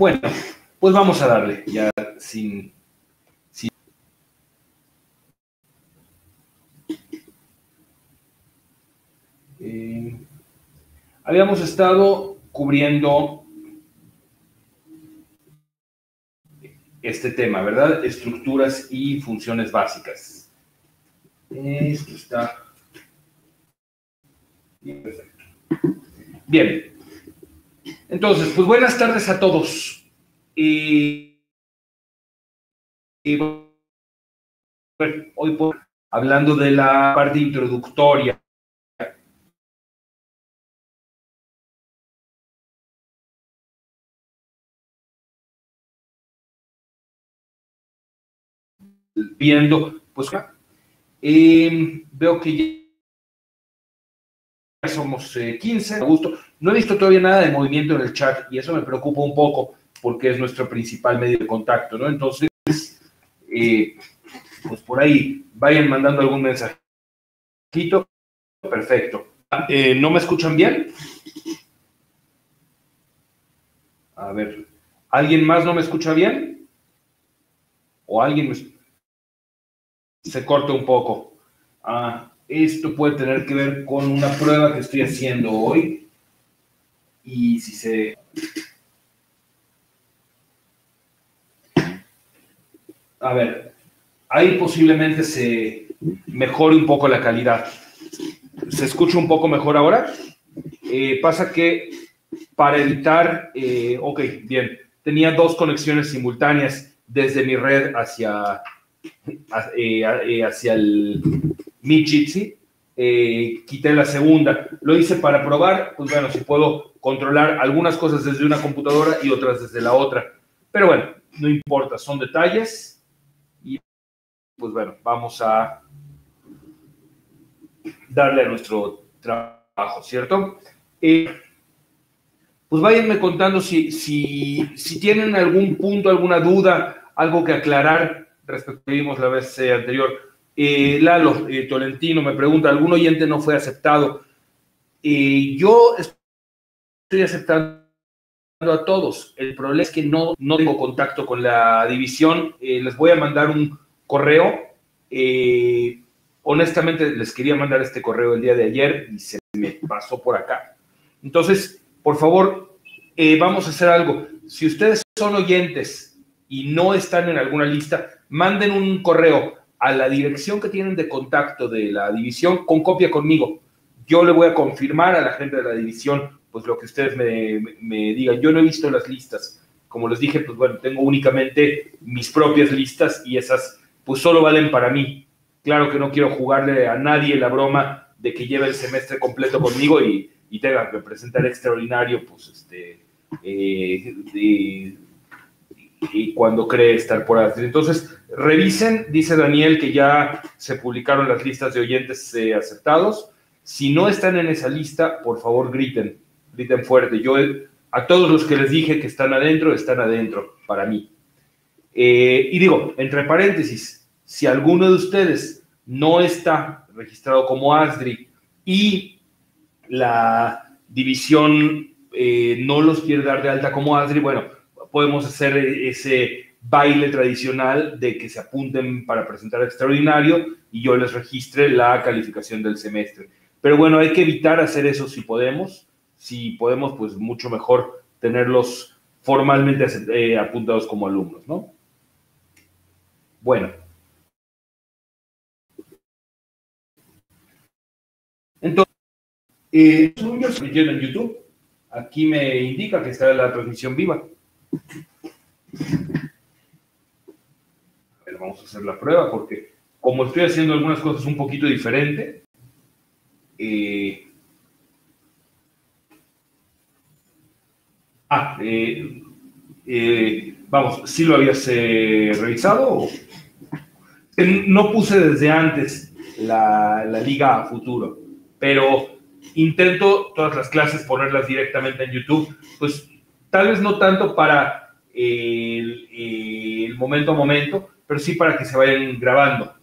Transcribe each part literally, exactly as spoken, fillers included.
Bueno, pues vamos a darle, ya sin... sin... Eh, habíamos estado cubriendo este tema, ¿verdad? Estructuras y funciones básicas. Esto está... Bien, perfecto. Bien. Entonces, pues buenas tardes a todos. Y, y bueno, hoy por, hablando de la parte introductoria. Viendo, pues eh, veo que ya somos eh, quince, a gusto. No he visto todavía nada de movimiento en el chat y eso me preocupa un poco porque es nuestro principal medio de contacto, ¿no? Entonces, eh, pues por ahí vayan mandando algún mensajito. Perfecto. Eh, ¿No me escuchan bien? A ver, ¿alguien más no me escucha bien? ¿O alguien me... se corta un poco? Ah, esto puede tener que ver con una prueba que estoy haciendo hoy. Y si se... A ver, ahí posiblemente se mejore un poco la calidad. ¿Se escucha un poco mejor ahora? Eh, pasa que para evitar... Eh, ok, bien. Tenía dos conexiones simultáneas desde mi red hacia, eh, hacia el Mi Jitsi. Eh, quité la segunda. Lo hice para probar, pues bueno, si puedo controlar algunas cosas desde una computadora y otras desde la otra. Pero bueno, no importa, son detalles. Y pues bueno, vamos a darle a nuestro trabajo, ¿cierto? Eh, pues váyanme contando si, si, si tienen algún punto, alguna duda, algo que aclarar respecto a lo que vimos la vez eh, anterior. Eh, Lalo eh, Tolentino me pregunta, ¿algún oyente no fue aceptado? Eh, yo estoy aceptando a todos. El problema es que no, no tengo contacto con la división. Eh, les voy a mandar un correo. Eh, honestamente, les quería mandar este correo el día de ayer y se me pasó por acá. Entonces, por favor, eh, vamos a hacer algo. Si ustedes son oyentes y no están en alguna lista, manden un correo a la dirección que tienen de contacto de la división con copia conmigo. Yo le voy a confirmar a la gente de la división pues lo que ustedes me, me, me digan. Yo no he visto las listas. Como les dije, pues bueno, tengo únicamente mis propias listas y esas pues solo valen para mí. Claro que no quiero jugarle a nadie la broma de que lleve el semestre completo conmigo y, y tenga que presentar extraordinario, pues este, eh, de, y cuando cree estar por ahí. Entonces, revisen, dice Daniel que ya se publicaron las listas de oyentes eh, aceptados. Si no están en esa lista, por favor griten, griten fuerte. Yo a todos los que les dije que están adentro, están adentro, para mí. Eh, y digo, entre paréntesis, si alguno de ustedes no está registrado como ASDRI y la división eh, no los quiere dar de alta como ASDRI, bueno, podemos hacer ese baile tradicional de que se apunten para presentar extraordinario y yo les registre la calificación del semestre. Pero bueno, hay que evitar hacer eso si podemos. Si podemos, pues mucho mejor tenerlos formalmente eh, apuntados como alumnos, ¿no? Bueno. Entonces, eh, en YouTube. Aquí me indica que está la transmisión viva. A ver, vamos a hacer la prueba porque como estoy haciendo algunas cosas un poquito diferente, eh, ah, eh, eh, vamos, ¿sí lo habías eh, revisado? No puse desde antes la, la liga a futuro, pero intento todas las clases ponerlas directamente en YouTube, pues tal vez no tanto para el, el momento a momento, pero sí para que se vayan grabando.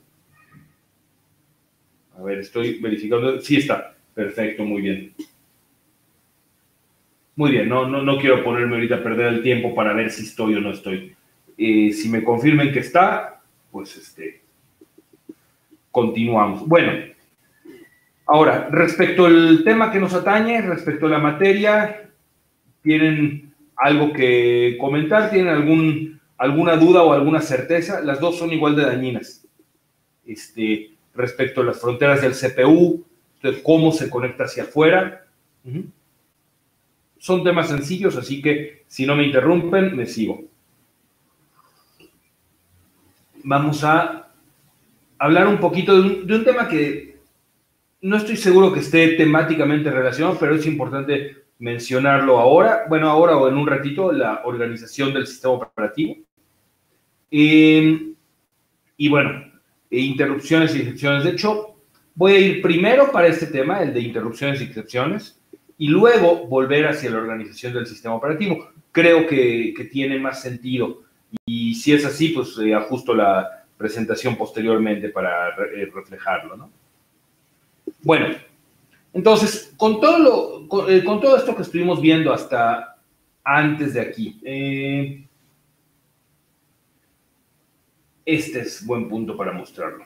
A ver, estoy verificando. Sí está. Perfecto, muy bien. Muy bien, no, no, no quiero ponerme ahorita a perder el tiempo para ver si estoy o no estoy. Eh, si me confirmen que está, pues este, continuamos. Bueno, ahora, respecto al tema que nos atañe, respecto a la materia, ¿tienen algo que comentar? ¿Tienen algún, alguna duda o alguna certeza? Las dos son igual de dañinas. Este, respecto a las fronteras del C P U, de cómo se conecta hacia afuera. Uh-huh. Son temas sencillos, así que si no me interrumpen, me sigo. Vamos a hablar un poquito de un, de un tema que no estoy seguro que esté temáticamente relacionado, pero es importante mencionarlo ahora, bueno, ahora o en un ratito, la organización del sistema operativo. Eh, y bueno, interrupciones y excepciones. De hecho, voy a ir primero para este tema, el de interrupciones y excepciones, y luego volver hacia la organización del sistema operativo. Creo que, que tiene más sentido. Y si es así, pues eh, ajusto la presentación posteriormente para re, eh, reflejarlo, ¿no? Bueno, entonces, con todo, lo, con, eh, con todo esto que estuvimos viendo hasta antes de aquí, eh, este es buen punto para mostrarlo.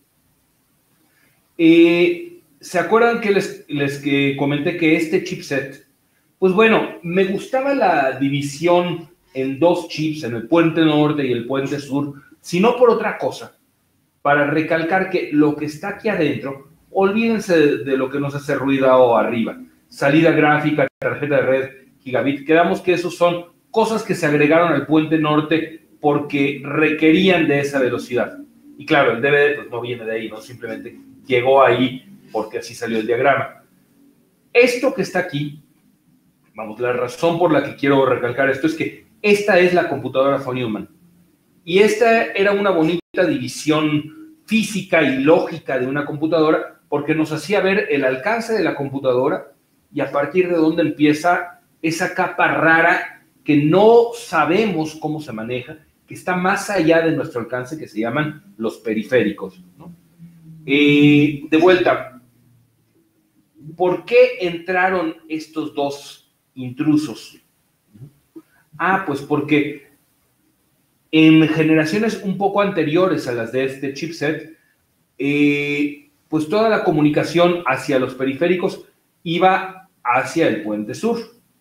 Eh, ¿Se acuerdan que les, les que comenté que este chipset, pues bueno, me gustaba la división en dos chips, en el puente norte y el puente sur, sino por otra cosa, para recalcar que lo que está aquí adentro, olvídense de, de lo que nos hace ruido arriba, salida gráfica, tarjeta de red, gigabit, quedamos que esos son cosas que se agregaron al puente norte porque requerían de esa velocidad. Y claro, el D V D pues no viene de ahí, no simplemente llegó ahí porque así salió el diagrama. Esto que está aquí, vamos, la razón por la que quiero recalcar esto es que esta es la computadora von Neumann. Y esta era una bonita división física y lógica de una computadora porque nos hacía ver el alcance de la computadora y a partir de dónde empieza esa capa rara que no sabemos cómo se maneja, que está más allá de nuestro alcance, que se llaman los periféricos, ¿no? Eh, de vuelta, ¿por qué entraron estos dos intrusos? Ah, pues porque en generaciones un poco anteriores a las de este chipset, eh, pues toda la comunicación hacia los periféricos iba hacia el puente sur.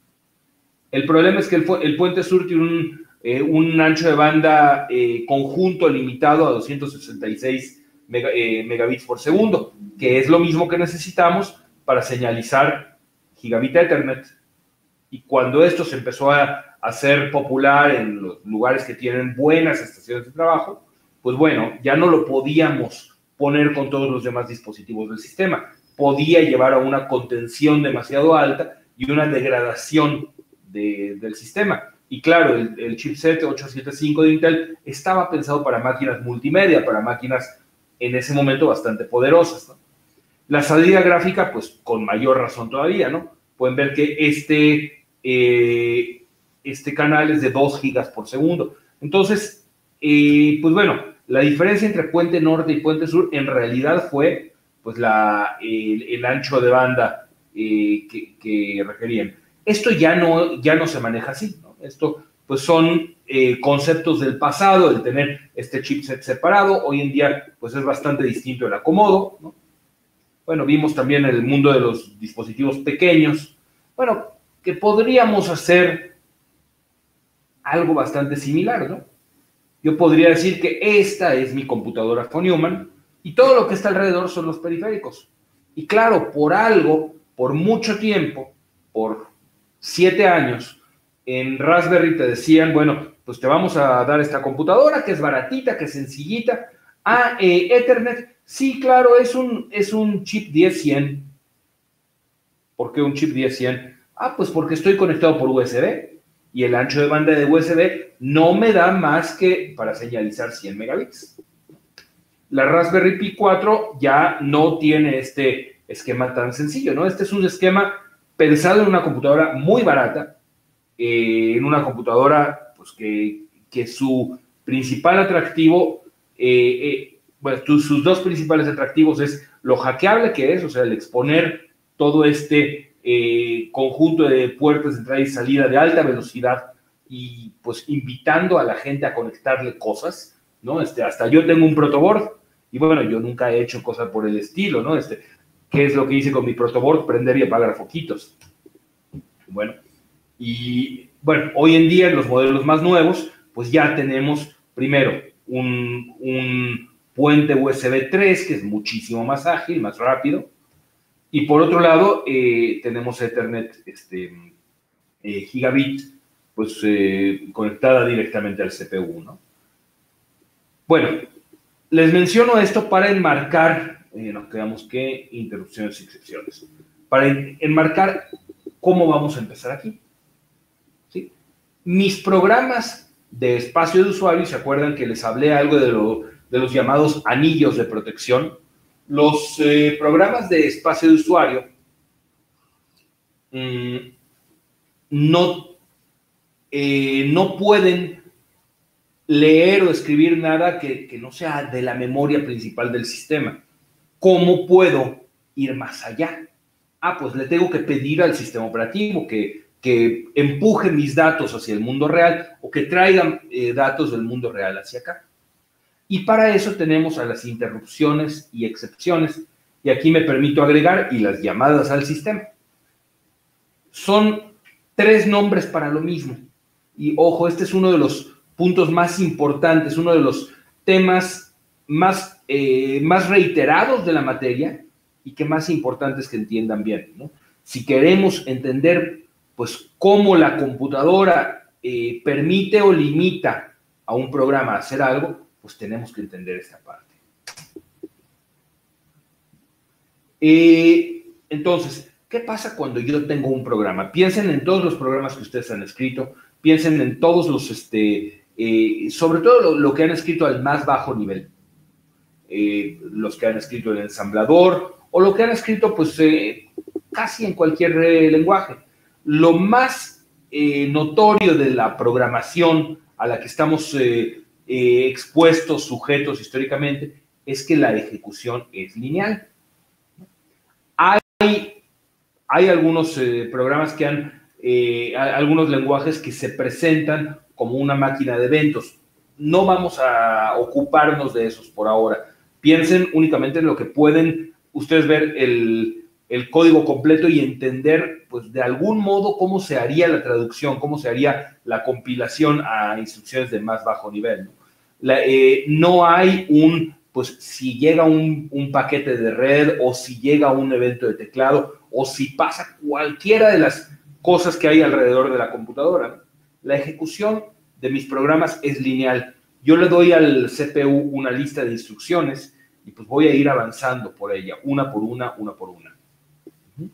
El problema es que el, el puente sur tiene un, eh, un ancho de banda eh, conjunto limitado a doscientos sesenta y seis Mega, eh, megabits por segundo, que es lo mismo que necesitamos para señalizar gigabit Ethernet. Y cuando esto se empezó a hacer popular en los lugares que tienen buenas estaciones de trabajo, pues bueno, ya no lo podíamos poner con todos los demás dispositivos del sistema. Podía llevar a una contención demasiado alta y una degradación de, del sistema. Y claro, el, el chipset ochocientos setenta y cinco de Intel estaba pensado para máquinas multimedia, para máquinas en ese momento bastante poderosas, ¿no? La salida gráfica, pues con mayor razón todavía, ¿no? Pueden ver que este, eh, este canal es de dos gigas por segundo. Entonces, eh, pues bueno, la diferencia entre puente norte y puente sur en realidad fue pues la, el, el ancho de banda eh, que, que requerían. Esto ya no, ya no se maneja así, ¿no? Esto pues son eh, conceptos del pasado, el tener este chipset separado. Hoy en día pues es bastante distinto el acomodo, ¿no? Bueno, vimos también el mundo de los dispositivos pequeños. Bueno, que podríamos hacer algo bastante similar, ¿no? Yo podría decir que esta es mi computadora von Neumann y todo lo que está alrededor son los periféricos. Y claro, por algo, por mucho tiempo, por siete años, en Raspberry te decían, bueno, pues te vamos a dar esta computadora que es baratita, que es sencillita. Ah, eh, Ethernet, sí, claro, es un, es un chip diez cien. ¿Por qué un chip diez cien? Ah, pues porque estoy conectado por U S B y el ancho de banda de U S B no me da más que para señalizar cien megabits. La Raspberry Pi cuatro ya no tiene este esquema tan sencillo, ¿no? Este es un esquema pensado en una computadora muy barata, eh, en una computadora pues, que, que su principal atractivo, eh, eh, bueno, sus dos principales atractivos es lo hackeable que es, o sea, el exponer todo este eh, conjunto de puertas de entrada y salida de alta velocidad y pues invitando a la gente a conectarle cosas, ¿no? Este, hasta yo tengo un protoboard y bueno, yo nunca he hecho cosas por el estilo, ¿no? Este, ¿qué es lo que hice con mi protoboard? Prender y apagar foquitos. Bueno, y bueno, hoy en día en los modelos más nuevos, pues ya tenemos primero un, un puente U S B tres que es muchísimo más ágil, más rápido, y por otro lado eh, tenemos Ethernet este, eh, gigabit, pues eh, conectada directamente al C P U, ¿no? Bueno, les menciono esto para enmarcar, eh, nos quedamos que interrupciones y excepciones, para enmarcar cómo vamos a empezar aquí. ¿Sí? Mis programas de espacio de usuario, ¿se acuerdan que les hablé algo de, lo, de los llamados anillos de protección? Los eh, programas de espacio de usuario mmm, no, eh, no pueden leer o escribir nada que, que no sea de la memoria principal del sistema. ¿Cómo puedo ir más allá? Ah, pues le tengo que pedir al sistema operativo que, que empuje mis datos hacia el mundo real o que traigan eh, datos del mundo real hacia acá. Y para eso tenemos a las interrupciones y excepciones. Y aquí me permito agregar y las llamadas al sistema. Son tres nombres para lo mismo. Y ojo, este es uno de los puntos más importantes, uno de los temas más, eh, más reiterados de la materia y que más importante es que entiendan bien, ¿no? Si queremos entender, pues, cómo la computadora eh, permite o limita a un programa a hacer algo, pues tenemos que entender esta parte. Eh, entonces, ¿qué pasa cuando yo tengo un programa? Piensen en todos los programas que ustedes han escrito, piensen en todos los, este, eh, sobre todo lo, lo que han escrito al más bajo nivel. Eh, los que han escrito en el ensamblador o lo que han escrito, pues, eh, casi en cualquier eh, lenguaje. Lo más eh, notorio de la programación a la que estamos eh, eh, expuestos, sujetos históricamente, es que la ejecución es lineal. Hay, hay algunos eh, programas que han, eh, algunos lenguajes que se presentan como una máquina de eventos. No vamos a ocuparnos de esos por ahora. Piensen únicamente en lo que pueden ustedes ver el, el código completo y entender, pues, de algún modo cómo se haría la traducción, cómo se haría la compilación a instrucciones de más bajo nivel, ¿no? La, eh, no hay un, pues, si llega un, un paquete de red o si llega un evento de teclado o si pasa cualquiera de las cosas que hay alrededor de la computadora, ¿no? La ejecución de mis programas es lineal. Yo le doy al C P U una lista de instrucciones y pues voy a ir avanzando por ella, una por una, una por una. Uh-huh.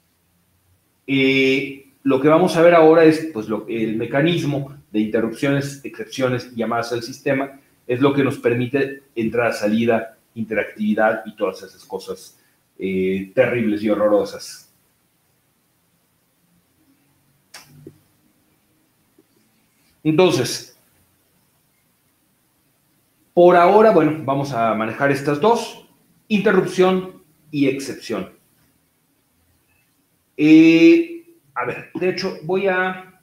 eh, lo que vamos a ver ahora es, pues, lo, el mecanismo de interrupciones, excepciones y llamadas al sistema, es lo que nos permite entrada, salida, interactividad y todas esas cosas eh, terribles y horrorosas. Entonces, por ahora, bueno, vamos a manejar estas dos, interrupción y excepción. Eh, a ver, de hecho, voy a,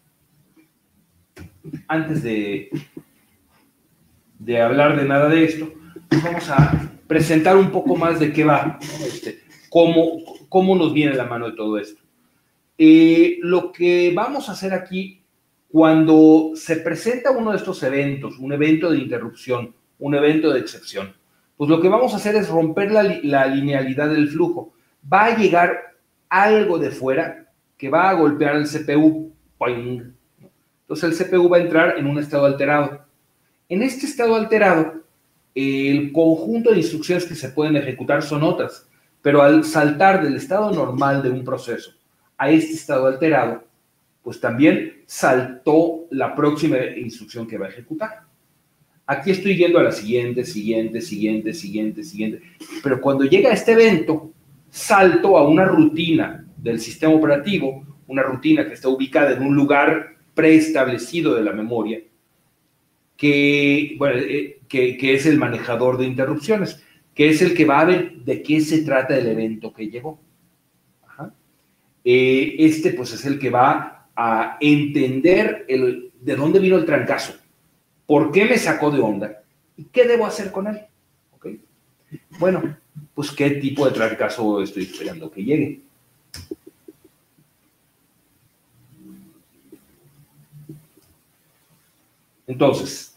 antes de, de hablar de nada de esto, vamos a presentar un poco más de qué va, ¿no? Este, cómo, cómo nos viene la mano de todo esto. Eh, lo que vamos a hacer aquí, cuando se presenta uno de estos eventos, un evento de interrupción, un evento de excepción, pues lo que vamos a hacer es romper la, la linealidad del flujo. Va a llegar algo de fuera que va a golpear al C P U. ¡Poing! Entonces el C P U va a entrar en un estado alterado. En este estado alterado, el conjunto de instrucciones que se pueden ejecutar son otras, pero al saltar del estado normal de un proceso a este estado alterado, pues también saltó la próxima instrucción que va a ejecutar. Aquí estoy yendo a la siguiente, siguiente, siguiente, siguiente, siguiente. Pero cuando llega a este evento, salto a una rutina del sistema operativo, una rutina que está ubicada en un lugar preestablecido de la memoria, que, bueno, eh, que, que es el manejador de interrupciones, que es el que va a ver de qué se trata el evento que llegó. Ajá. Eh, este pues es el que va a entender el, de dónde vino el trancazo, por qué me sacó de onda y qué debo hacer con él. ¿Okay? Bueno, pues qué tipo de trancazo estoy esperando que llegue. Entonces,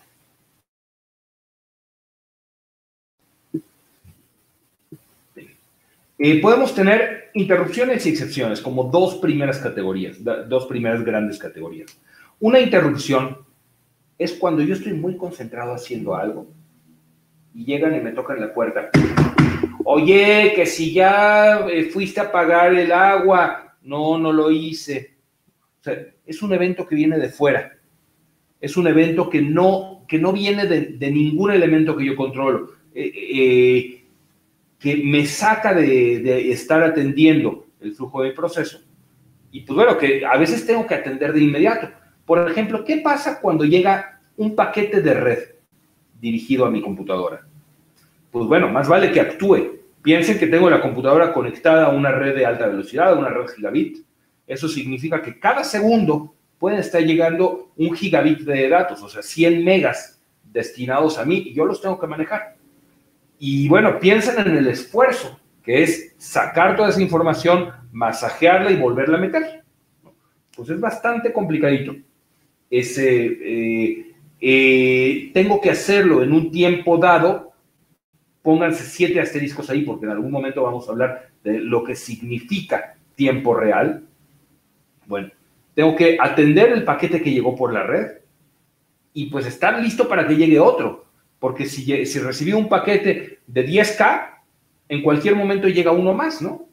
eh, podemos tener interrupciones y excepciones como dos primeras categorías, dos primeras grandes categorías. Una interrupción es cuando yo estoy muy concentrado haciendo algo y llegan y me tocan la puerta. Oye, que si ya eh, fuiste a pagar el agua. No, no lo hice. O sea, es un evento que viene de fuera. Es un evento que no, que no viene de, de ningún elemento que yo controlo, eh, eh, que me saca de, de estar atendiendo el flujo del proceso. Y pues bueno, que a veces tengo que atender de inmediato. Por ejemplo, ¿qué pasa cuando llega un paquete de red dirigido a mi computadora? Pues bueno, más vale que actúe. Piensen que tengo la computadora conectada a una red de alta velocidad, a una red gigabit. Eso significa que cada segundo pueden estar llegando un gigabit de datos, o sea, cien megas destinados a mí, y yo los tengo que manejar. Y bueno, piensen en el esfuerzo, que es sacar toda esa información, masajearla y volverla a meter. Pues es bastante complicadito. Ese, eh, eh, tengo que hacerlo en un tiempo dado. Pónganse siete asteriscos ahí, porque en algún momento vamos a hablar de lo que significa tiempo real. Bueno, tengo que atender el paquete que llegó por la red y pues estar listo para que llegue otro. Porque si, si recibí un paquete de diez K, en cualquier momento llega uno más, ¿no?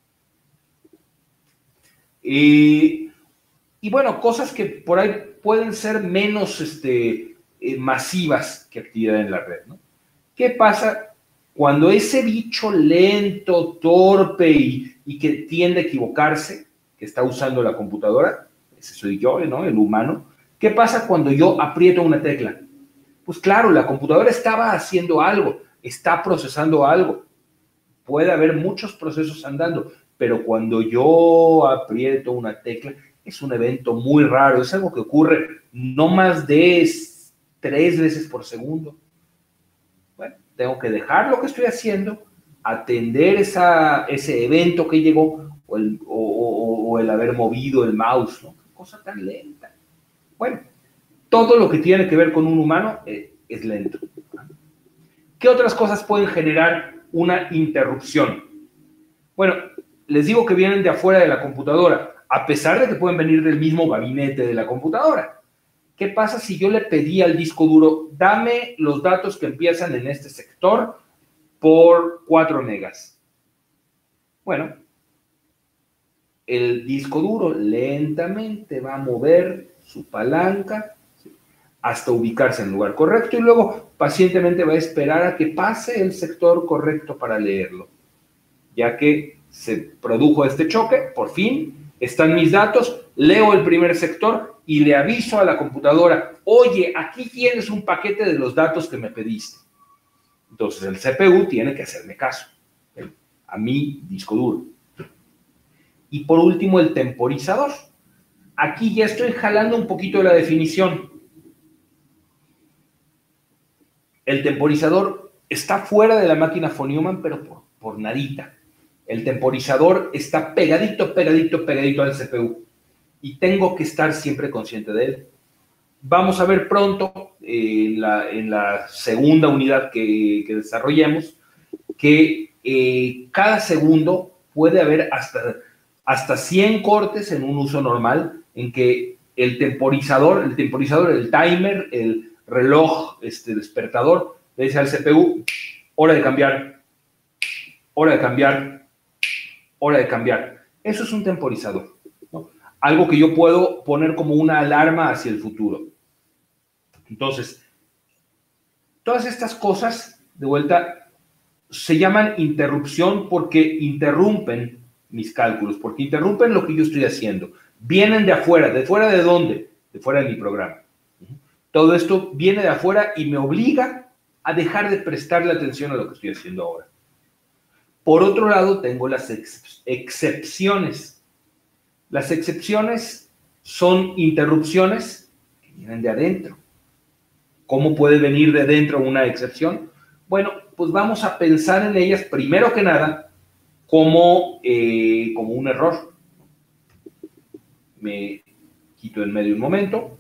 Y, y bueno, cosas que por ahí pueden ser menos este, eh, masivas que actividad en la red, ¿no? ¿Qué pasa cuando ese bicho lento, torpe y, y que tiende a equivocarse, que está usando la computadora, ese soy yo, ¿no? El humano, ¿qué pasa cuando yo aprieto una tecla? Pues claro, la computadora estaba haciendo algo, está procesando algo. Puede haber muchos procesos andando, pero cuando yo aprieto una tecla, es un evento muy raro, es algo que ocurre no más de tres veces por segundo. Bueno, tengo que dejar lo que estoy haciendo, atender esa, ese evento que llegó o el, o, o, o el haber movido el mouse, ¿no? Qué cosa tan lenta. Bueno, todo lo que tiene que ver con un humano es, es lento. ¿Qué otras cosas pueden generar una interrupción? Bueno, les digo que vienen de afuera de la computadora, a pesar de que pueden venir del mismo gabinete de la computadora. ¿Qué pasa si yo le pedí al disco duro, dame los datos que empiezan en este sector por cuatro megas? Bueno, el disco duro lentamente va a mover su palanca hasta ubicarse en el lugar correcto y luego pacientemente va a esperar a que pase el sector correcto para leerlo. Ya que se produjo este choque, por fin, están mis datos, leo el primer sector y le aviso a la computadora, oye, aquí tienes un paquete de los datos que me pediste. Entonces el C P U tiene que hacerme caso, ¿okay? A mi disco duro. Y por último, el temporizador. Aquí ya estoy jalando un poquito de la definición. El temporizador está fuera de la máquina von Neumann, pero por, por nadita. El temporizador está pegadito, pegadito, pegadito al C P U. Y tengo que estar siempre consciente de él. Vamos a ver pronto, eh, en, la, en la segunda unidad que, que desarrollemos, que eh, cada segundo puede haber hasta, hasta cien cortes en un uso normal, en que el temporizador, el temporizador, el timer, el reloj este, despertador, le dice al C P U, hora de cambiar, hora de cambiar, hora de cambiar. Eso es un temporizador, ¿no? Algo que yo puedo poner como una alarma hacia el futuro. Entonces, todas estas cosas, de vuelta, se llaman interrupción porque interrumpen mis cálculos, porque interrumpen lo que yo estoy haciendo. Vienen de afuera. ¿De fuera de dónde? De fuera de mi programa. Todo esto viene de afuera y me obliga a dejar de prestarle atención a lo que estoy haciendo ahora. Por otro lado, tengo las ex excepciones. Las excepciones son interrupciones que vienen de adentro. ¿Cómo puede venir de dentro una excepción? Bueno, pues vamos a pensar en ellas, primero que nada, como, eh, como un error. Me quito en medio un momento.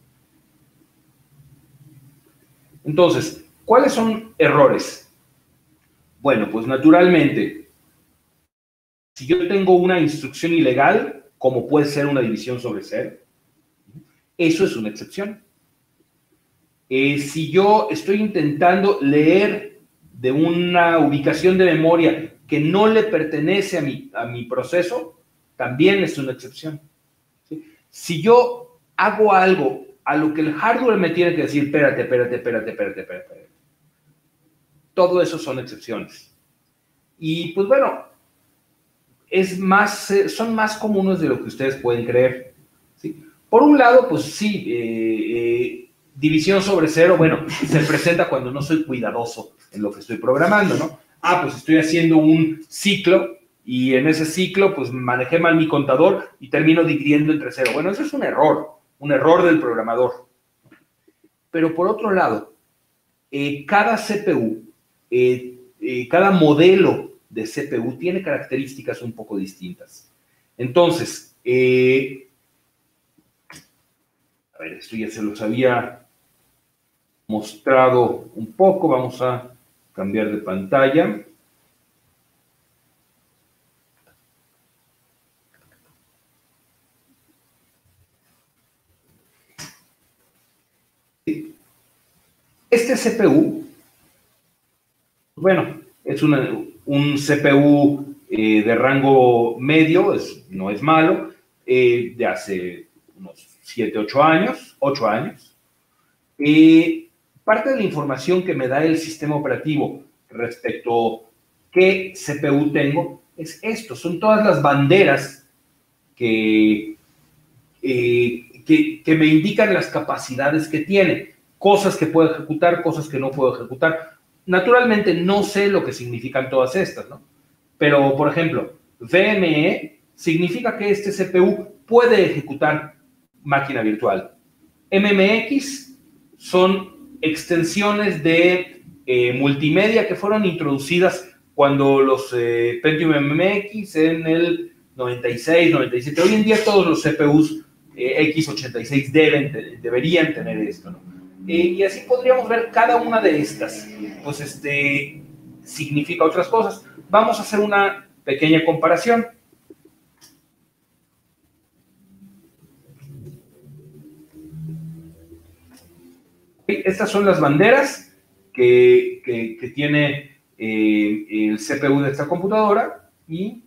Entonces, ¿cuáles son errores? Bueno, pues naturalmente, si yo tengo una instrucción ilegal, como puede ser una división sobre cero, eso es una excepción. Eh, si yo estoy intentando leer de una ubicación de memoria que no le pertenece a mi, a mi proceso, también es una excepción. ¿Sí? Si yo hago algo a lo que el hardware me tiene que decir, espérate, espérate, espérate, espérate, espérate, espérate. Todo eso son excepciones. Y pues bueno, es más, son más comunes de lo que ustedes pueden creer. ¿Sí? Por un lado, pues sí, eh, eh, división sobre cero, bueno, se presenta cuando no soy cuidadoso en lo que estoy programando, ¿no? Ah, pues estoy haciendo un ciclo y en ese ciclo, pues manejé mal mi contador y termino dividiendo entre cero. Bueno, eso es un error, un error del programador. Pero por otro lado, eh, cada C P U, eh, eh, cada modelo de C P U tiene características un poco distintas. Entonces, eh, a ver, esto ya se los había mostrado un poco. Vamos a cambiar de pantalla. Este C P U, bueno, es una, un C P U eh, de rango medio, es, no es malo, eh, de hace unos siete, ocho años, ocho años. Eh, parte de la información que me da el sistema operativo respecto a qué C P U tengo es esto, son todas las banderas que, eh, que, que me indican las capacidades que tiene, cosas que puedo ejecutar, cosas que no puedo ejecutar. Naturalmente no sé lo que significan todas estas, ¿no? Pero, por ejemplo, V M E significa que este C P U puede ejecutar máquina virtual. M M X son extensiones de eh, multimedia que fueron introducidas cuando los eh, Pentium M M X en el noventa y seis, noventa y siete. Hoy en día todos los C P Us eh, X ochenta y seis deben, de, deberían tener esto, ¿no? Eh, y así podríamos ver cada una de estas. Pues este significa otras cosas. Vamos a hacer una pequeña comparación. Estas son las banderas que, que, que tiene eh, el C P U de esta computadora y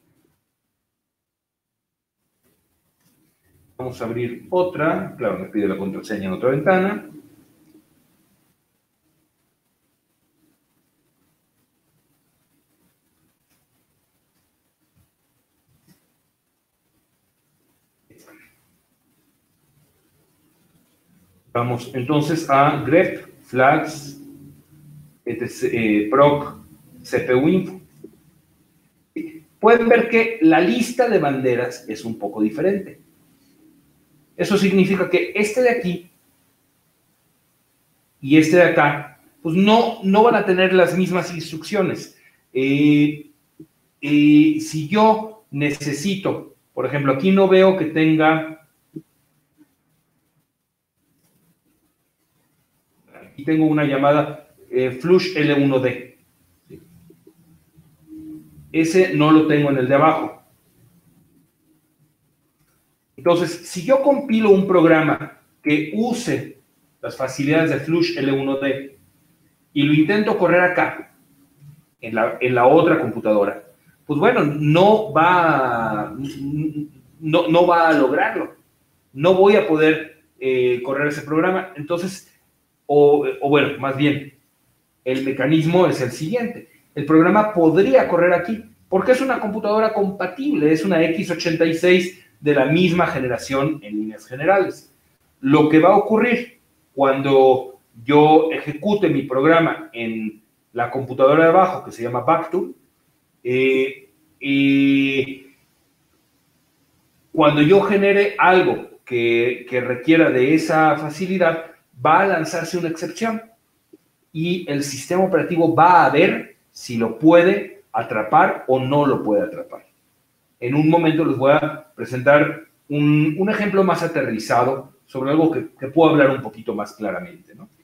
vamos a abrir otra. Claro, me pide la contraseña en otra ventana. Vamos entonces a grep flags etc, eh, proc C P U info. Pueden ver que la lista de banderas es un poco diferente. Eso significa que este de aquí y este de acá, pues no, no van a tener las mismas instrucciones. Eh, eh, si yo necesito, por ejemplo, aquí no veo que tenga, aquí tengo una llamada eh, flush L uno D. Ese no lo tengo en el de abajo. Entonces, si yo compilo un programa que use las facilidades de flush L uno D y lo intento correr acá, en la, en la otra computadora, pues bueno, no va, no, no va a lograrlo. No voy a poder eh, correr ese programa. Entonces, o, o bueno, más bien, el mecanismo es el siguiente. El programa podría correr aquí, porque es una computadora compatible, es una X ochenta y seis de la misma generación en líneas generales. Lo que va a ocurrir cuando yo ejecute mi programa en la computadora de abajo, que se llama Backtool, eh, eh, Cuando yo genere algo que, que requiera de esa facilidad, va a lanzarse una excepción y el sistema operativo va a ver si lo puede atrapar o no lo puede atrapar. En un momento les voy a presentar un, un ejemplo más aterrizado sobre algo que, que puedo hablar un poquito más claramente, ¿no?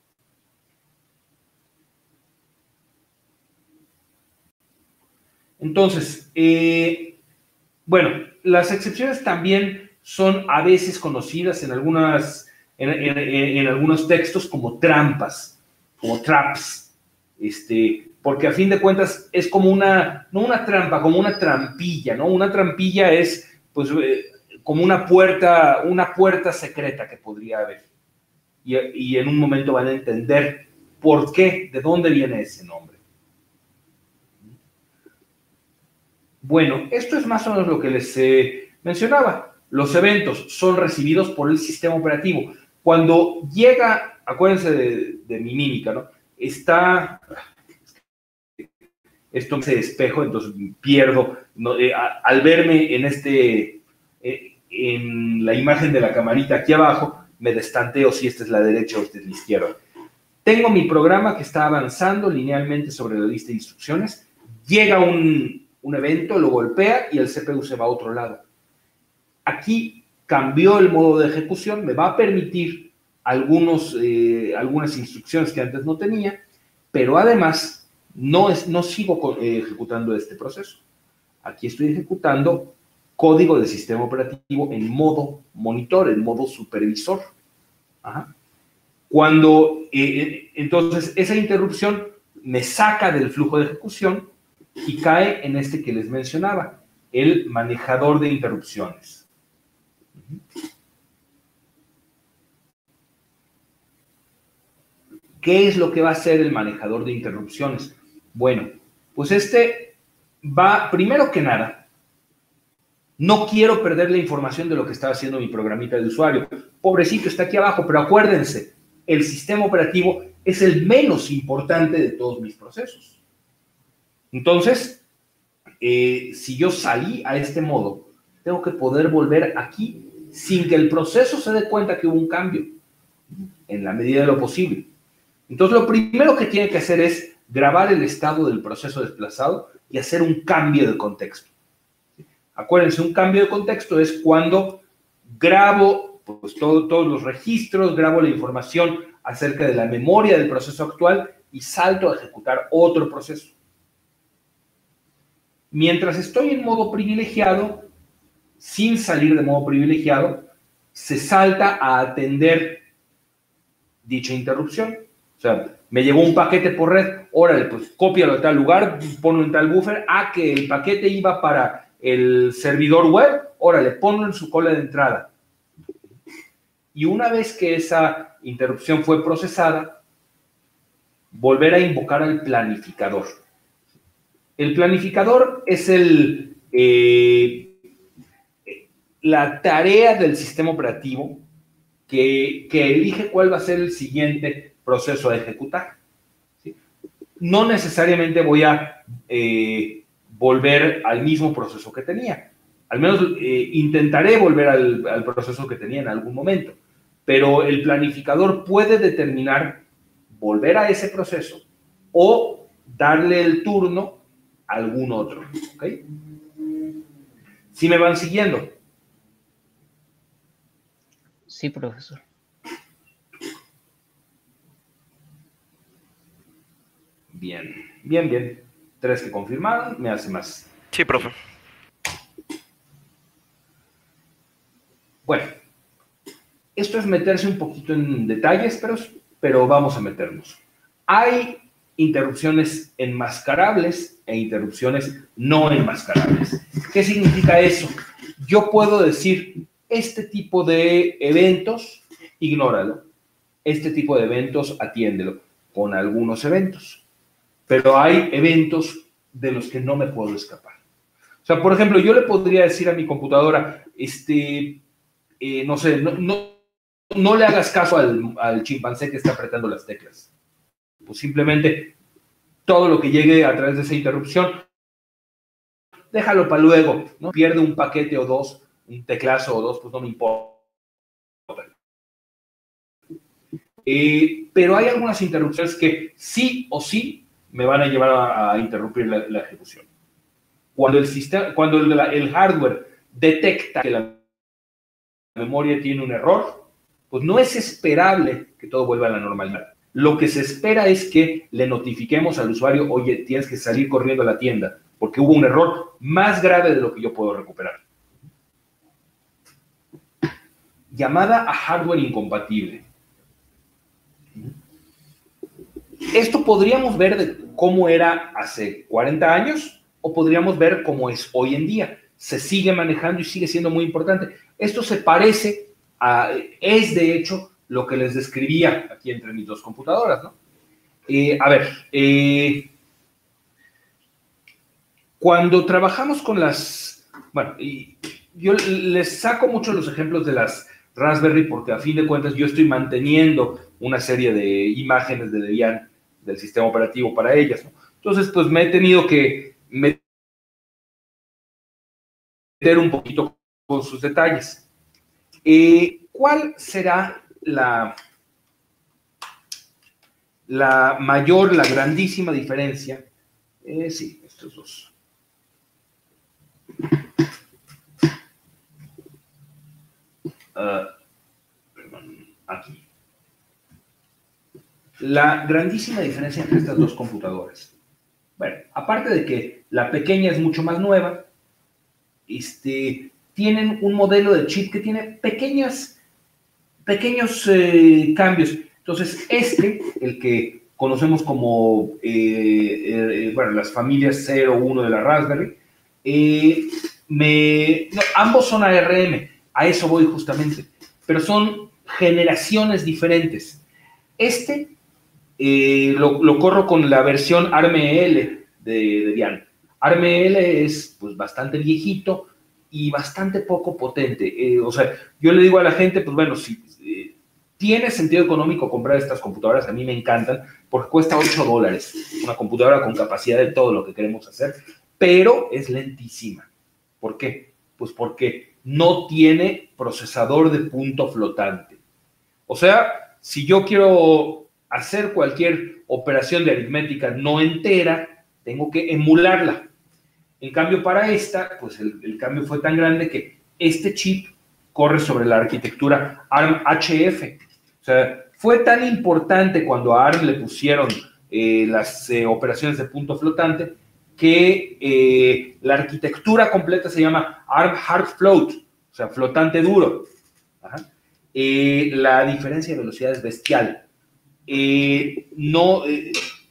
Entonces, eh, bueno, las excepciones también son a veces conocidas en, algunas, en, en, en algunos textos como trampas, como traps, este, porque a fin de cuentas es como una, no una trampa, como una trampilla, ¿no? Una trampilla es, pues, eh, como una puerta, una puerta secreta que podría haber. Y, y en un momento van a entender por qué, de dónde viene ese nombre. Bueno, esto es más o menos lo que les eh, mencionaba. Los eventos son recibidos por el sistema operativo. Cuando llega, acuérdense de, de mi mímica, ¿no? Está, esto me espejo, entonces pierdo, ¿no? Eh, a, al verme en este, eh, en la imagen de la camarita aquí abajo, me destanteo si esta es la derecha o esta es la izquierda. Tengo mi programa que está avanzando linealmente sobre la lista de instrucciones. Llega un, un evento, lo golpea y el C P U se va a otro lado. Aquí cambió el modo de ejecución, me va a permitir algunos, eh, algunas instrucciones que antes no tenía, pero además no, es, no sigo eh, ejecutando este proceso. Aquí estoy ejecutando código del sistema operativo en modo monitor, en modo supervisor. Ajá. Cuando, eh, entonces, esa interrupción me saca del flujo de ejecución y cae en este que les mencionaba, el manejador de interrupciones. ¿Qué es lo que va a hacer el manejador de interrupciones? Bueno, pues este va, primero que nada, no quiero perder la información de lo que estaba haciendo mi programita de usuario. Pobrecito, está aquí abajo, pero acuérdense, el sistema operativo es el menos importante de todos mis procesos. Entonces, eh, si yo salí a este modo, tengo que poder volver aquí sin que el proceso se dé cuenta que hubo un cambio, en la medida de lo posible. Entonces, lo primero que tiene que hacer es grabar el estado del proceso desplazado y hacer un cambio de contexto. Acuérdense, un cambio de contexto es cuando grabo pues, todo, todos los registros, grabo la información acerca de la memoria del proceso actual y salto a ejecutar otro proceso. Mientras estoy en modo privilegiado, sin salir de modo privilegiado, se salta a atender dicha interrupción. O sea, me llegó un paquete por red, órale, pues cópialo a tal lugar, ponlo en tal buffer, ah, que el paquete iba para el servidor web, órale, ponlo en su cola de entrada. Y una vez que esa interrupción fue procesada, volver a invocar al planificador. El planificador es el, eh, la tarea del sistema operativo que, que elige cuál va a ser el siguiente proceso a ejecutar. ¿Sí? No necesariamente voy a eh, volver al mismo proceso que tenía. Al menos eh, intentaré volver al, al proceso que tenía en algún momento. Pero el planificador puede determinar volver a ese proceso o darle el turno a algún otro. ¿Ok? ¿Sí me van siguiendo? Sí, profesor. Bien, bien, bien. Tres que confirmaron, me hace más. Sí, profe. Bueno, esto es meterse un poquito en detalles, pero, pero vamos a meternos. Hay interrupciones enmascarables e interrupciones no enmascarables. ¿Qué significa eso? Yo puedo decir, este tipo de eventos, ignóralo. Este tipo de eventos, atiéndelo, con algunos eventos. Pero hay eventos de los que no me puedo escapar. O sea, por ejemplo, yo le podría decir a mi computadora, este, eh, no sé, no, no, no le hagas caso al, al chimpancé que está apretando las teclas. Pues simplemente todo lo que llegue a través de esa interrupción, déjalo para luego, ¿no? Pierde un paquete o dos un teclazo o dos, pues no me importa. Eh, pero hay algunas interrupciones que sí o sí me van a llevar a, a interrumpir la, la ejecución. Cuando el, sistema, cuando el, el hardware detecta que la memoria tiene un error, pues no es esperable que todo vuelva a la normalidad. Lo que se espera es que le notifiquemos al usuario, oye, tienes que salir corriendo a la tienda, porque hubo un error más grave de lo que yo puedo recuperar. Llamada a hardware incompatible. Esto podríamos ver de cómo era hace cuarenta años o podríamos ver cómo es hoy en día. Se sigue manejando y sigue siendo muy importante. Esto se parece a, es de hecho lo que les describía aquí entre mis dos computadoras, ¿no? Eh, a ver, eh, cuando trabajamos con las, bueno, y yo les saco mucho los ejemplos de las Raspberry porque a fin de cuentas yo estoy manteniendo una serie de imágenes de Debian del sistema operativo para ellas, ¿no? Entonces, pues me he tenido que meter un poquito con sus detalles. Eh, ¿Cuál será la, la mayor, la grandísima diferencia? Eh, sí, estos dos. Uh, perdón, aquí. La grandísima diferencia entre estas dos computadoras. Bueno, aparte de que la pequeña es mucho más nueva, este, tienen un modelo de chip que tiene pequeñas, pequeños eh, cambios. Entonces, este, el que conocemos como, eh, eh, bueno, las familias cero, uno de la Raspberry, eh, me, no, ambos son A R M, a eso voy justamente, pero son generaciones diferentes. Este eh, lo, lo corro con la versión A R M L de, de Debian. A R M L es pues bastante viejito y bastante poco potente. Eh, o sea, yo le digo a la gente, pues bueno, si eh, tiene sentido económico comprar estas computadoras, a mí me encantan, porque cuesta ocho dólares, una computadora con capacidad de todo lo que queremos hacer, pero es lentísima. ¿Por qué? Pues porque no tiene procesador de punto flotante. O sea, si yo quiero hacer cualquier operación de aritmética no entera, tengo que emularla. En cambio, para esta, pues el, el cambio fue tan grande que este chip corre sobre la arquitectura A R M H F. O sea, fue tan importante cuando a A R M le pusieron eh, las eh, operaciones de punto flotante que eh, la arquitectura completa se llama A R M Hard Float, o sea, flotante duro. Ajá. Eh, la diferencia de velocidad es bestial. Eh, no, eh,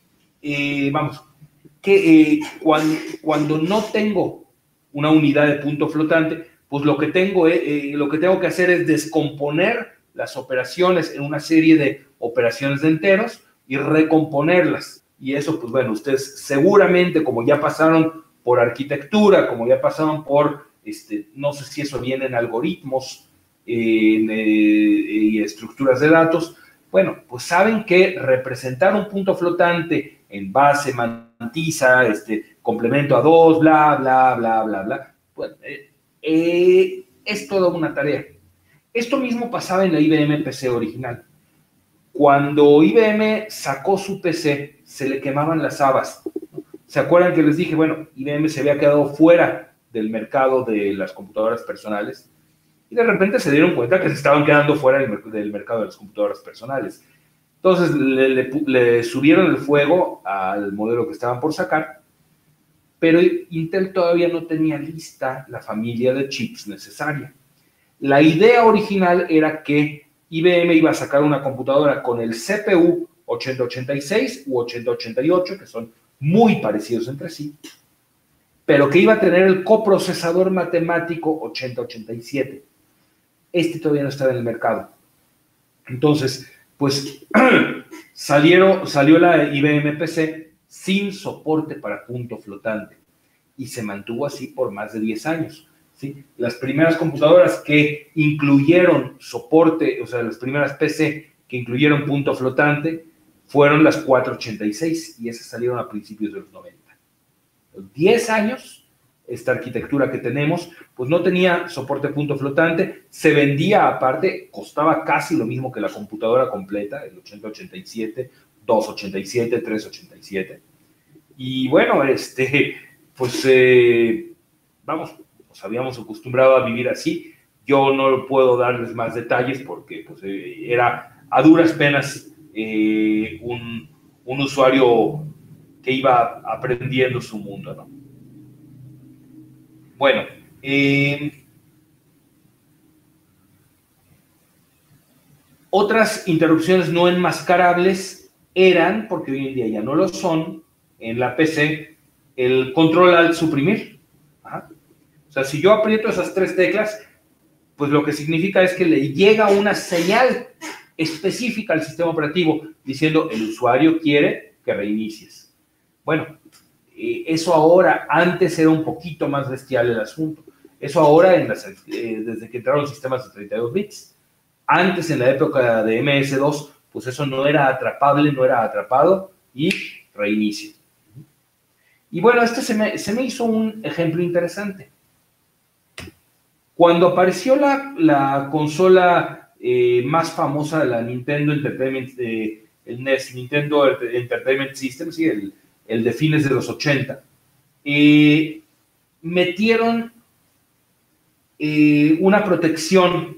eh, vamos, que eh, cuando, cuando no tengo una unidad de punto flotante, pues lo que tengo, eh, eh, lo que tengo que hacer es descomponer las operaciones en una serie de operaciones de enteros y recomponerlas. Y eso, pues bueno, ustedes seguramente, como ya pasaron por arquitectura, como ya pasaron por, este, no sé si eso viene en algoritmos y eh, eh, estructuras de datos, bueno, pues saben que representar un punto flotante en base, mantisa, este, complemento a dos, bla, bla, bla, bla, bla, bueno, eh, eh, es toda una tarea. Esto mismo pasaba en la I B M P C original. Cuando I B M sacó su P C, se le quemaban las habas. ¿Se acuerdan que les dije, bueno, I B M se había quedado fuera del mercado de las computadoras personales? Y de repente se dieron cuenta que se estaban quedando fuera del, del mercado de las computadoras personales. Entonces le, le, le subieron el fuego al modelo que estaban por sacar, pero Intel todavía no tenía lista la familia de chips necesaria. La idea original era que I B M iba a sacar una computadora con el C P U ochenta ochenta y seis u ochenta ochenta y ocho, que son muy parecidos entre sí, pero que iba a tener el coprocesador matemático ochenta ochenta y siete. Este todavía no estaba en el mercado. Entonces, pues salieron, salió la I B M P C sin soporte para punto flotante y se mantuvo así por más de diez años. ¿Sí? Las primeras computadoras que incluyeron soporte, o sea, las primeras P C que incluyeron punto flotante fueron las cuatrocientos ochenta y seis y esas salieron a principios de los noventa. diez años esta arquitectura que tenemos, pues no tenía soporte punto flotante, se vendía aparte, costaba casi lo mismo que la computadora completa, el ochenta ochenta y siete, doscientos ochenta y siete, trescientos ochenta y siete. Y bueno, este, pues eh, vamos, nos habíamos acostumbrado a vivir así. Yo no puedo darles más detalles porque pues, eh, era a duras penas eh, un, un usuario que iba aprendiendo su mundo, ¿no? Bueno, eh, otras interrupciones no enmascarables eran, porque hoy en día ya no lo son, en la P C, el control alt suprimir. Ajá. O sea, si yo aprieto esas tres teclas, pues lo que significa es que le llega una señal específica al sistema operativo diciendo el usuario quiere que reinicies. Bueno, eh, eso ahora, antes era un poquito más bestial el asunto. Eso ahora, en las, eh, desde que entraron los sistemas de treinta y dos bits. Antes, en la época de eme ese dos, pues eso no era atrapable, no era atrapado y reinicia. Y bueno, este se me, se me hizo un ejemplo interesante. Cuando apareció la, la consola eh, más famosa de la Nintendo Entertainment, eh, el N E S, Nintendo Entertainment System, sí, el, el de fines de los ochenta, eh, metieron eh, una protección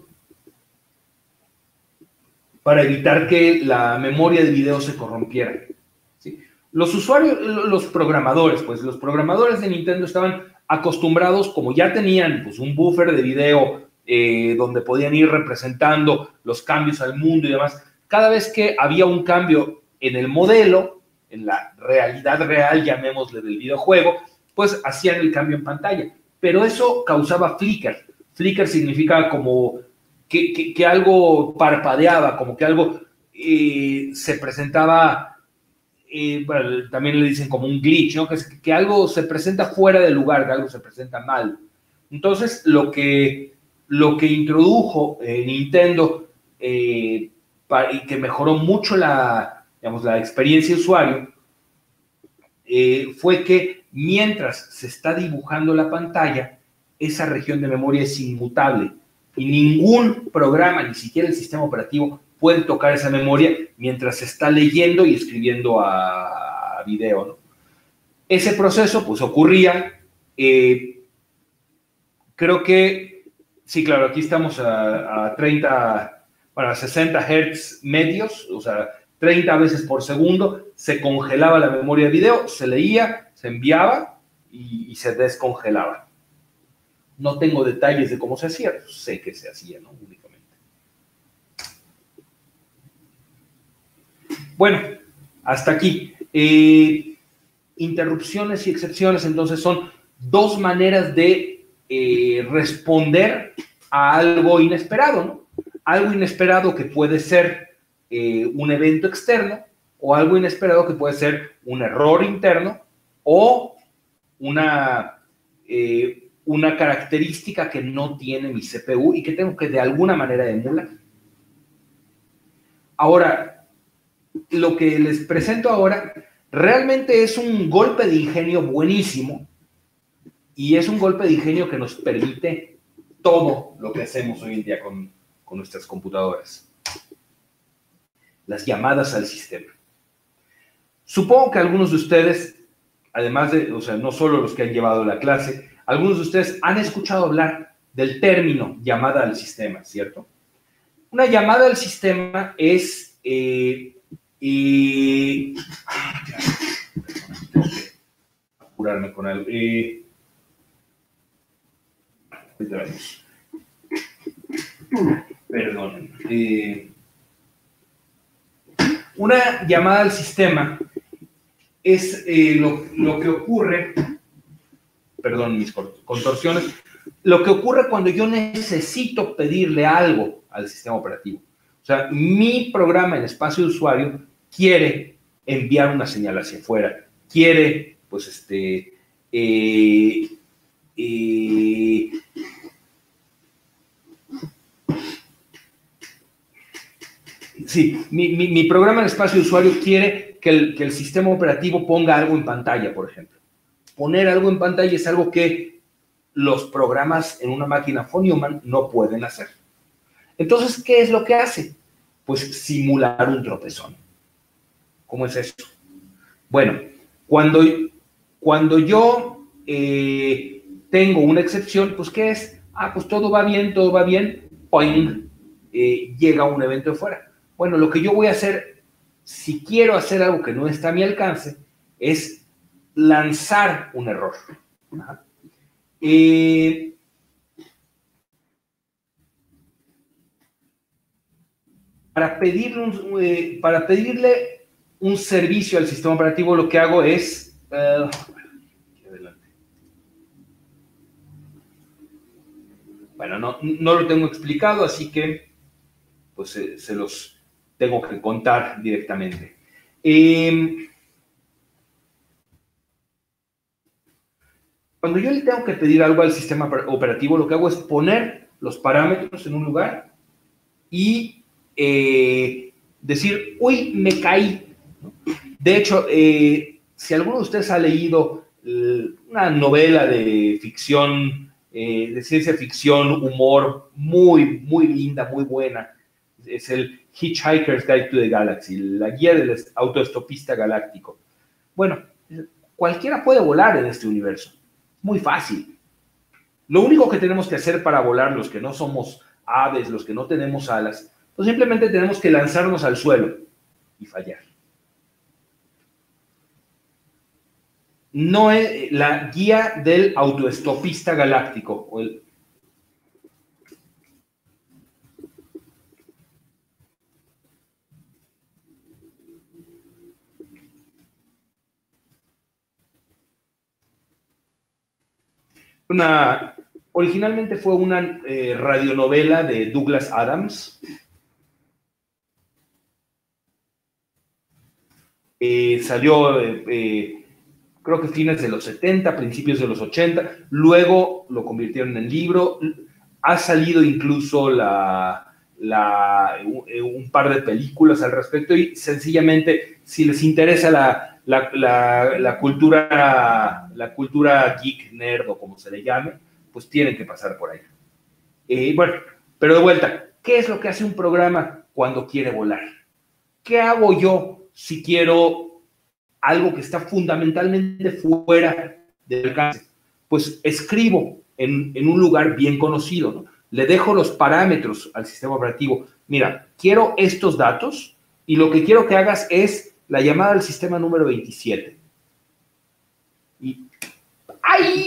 para evitar que la memoria de video se corrompiera. ¿Sí? Los usuarios, los programadores, pues los programadores de Nintendo estaban acostumbrados, como ya tenían pues, un buffer de video eh, donde podían ir representando los cambios al mundo y demás, cada vez que había un cambio en el modelo, en la realidad real, llamémosle, del videojuego, pues hacían el cambio en pantalla. Pero eso causaba flicker. Flicker significa como que, que, que algo parpadeaba, como que algo eh, se presentaba... Eh, bueno, también le dicen como un glitch, ¿no? Que, es, que algo se presenta fuera del lugar, que algo se presenta mal. Entonces, lo que, lo que introdujo eh, Nintendo eh, para, y que mejoró mucho la, digamos, la experiencia de usuario eh, fue que mientras se está dibujando la pantalla, esa región de memoria es inmutable y ningún programa, ni siquiera el sistema operativo, puede tocar esa memoria mientras se está leyendo y escribiendo a, a video, ¿no? Ese proceso, pues, ocurría, eh, creo que, sí, claro, aquí estamos a, a treinta, bueno, a sesenta hertz medios, o sea, treinta veces por segundo, se congelaba la memoria de video, se leía, se enviaba y, y se descongelaba. No tengo detalles de cómo se hacía, sé que se hacía, ¿no? Únicamente. Bueno, hasta aquí. Eh, interrupciones y excepciones, entonces, son dos maneras de eh, responder a algo inesperado, ¿no? Algo inesperado que puede ser eh, un evento externo o algo inesperado que puede ser un error interno o una, eh, una característica que no tiene mi C P U y que tengo que de alguna manera emular. Ahora, lo que les presento ahora realmente es un golpe de ingenio buenísimo y es un golpe de ingenio que nos permite todo lo que hacemos hoy en día con, con nuestras computadoras. Las llamadas al sistema. Supongo que algunos de ustedes, además de, o sea, no solo los que han llevado la clase, algunos de ustedes han escuchado hablar del término llamada al sistema, ¿cierto? Una llamada al sistema es... Eh, Y... Ah, claro. Tengo que apurarme con algo. Eh, Perdón. Eh, una llamada al sistema es eh, lo, lo que ocurre... Perdón, mis contorsiones. Lo que ocurre cuando yo necesito pedirle algo al sistema operativo. O sea, mi programa en espacio de usuario quiere enviar una señal hacia afuera, quiere, pues, este, eh, eh, sí, mi, mi, mi programa en espacio de usuario quiere que el, que el sistema operativo ponga algo en pantalla, por ejemplo. Poner algo en pantalla es algo que los programas en una máquina von Neumann no pueden hacer. Entonces, ¿qué es lo que hace? Pues simular un tropezón. ¿Cómo es eso? Bueno, cuando, cuando yo eh, tengo una excepción, pues ¿qué es? Ah, pues todo va bien, todo va bien, ¡poing! Eh, llega un evento de fuera. Bueno, lo que yo voy a hacer, si quiero hacer algo que no está a mi alcance, es lanzar un error. Eh, para, pedirle un, eh, para pedirle un servicio al sistema operativo, lo que hago es... Uh, bueno, no, no lo tengo explicado, así que pues eh, se los tengo que contar directamente. Eh, cuando yo le tengo que pedir algo al sistema operativo, lo que hago es poner los parámetros en un lugar y eh, decir, uy, me caí. De hecho, eh, si alguno de ustedes ha leído eh, una novela de ficción, eh, de ciencia ficción, humor, muy, muy linda, muy buena, es el Hitchhiker's Guide to the Galaxy, la guía del autoestopista galáctico. Bueno, cualquiera puede volar en este universo. Muy fácil. Lo único que tenemos que hacer para volar, los que no somos aves, los que no tenemos alas, pues simplemente tenemos que lanzarnos al suelo y fallar. No es la guía del autoestopista galáctico. O el, una, originalmente fue una eh, radionovela de Douglas Adams. Eh, salió, eh, eh, creo que fines de los setenta, principios de los ochenta. Luego lo convirtieron en libro. Ha salido incluso la, la, un, un par de películas al respecto y sencillamente, si les interesa la, la, la, la, cultura, la cultura geek, nerd o como se le llame, pues tienen que pasar por ahí. Eh, bueno, pero de vuelta, ¿qué es lo que hace un programa cuando quiere volar? ¿Qué hago yo si quiero algo que está fundamentalmente fuera del alcance? Pues escribo en, en un lugar bien conocido, ¿no? Le dejo los parámetros al sistema operativo. Mira, quiero estos datos y lo que quiero que hagas es la llamada al sistema número veintisiete. Y ¡ay!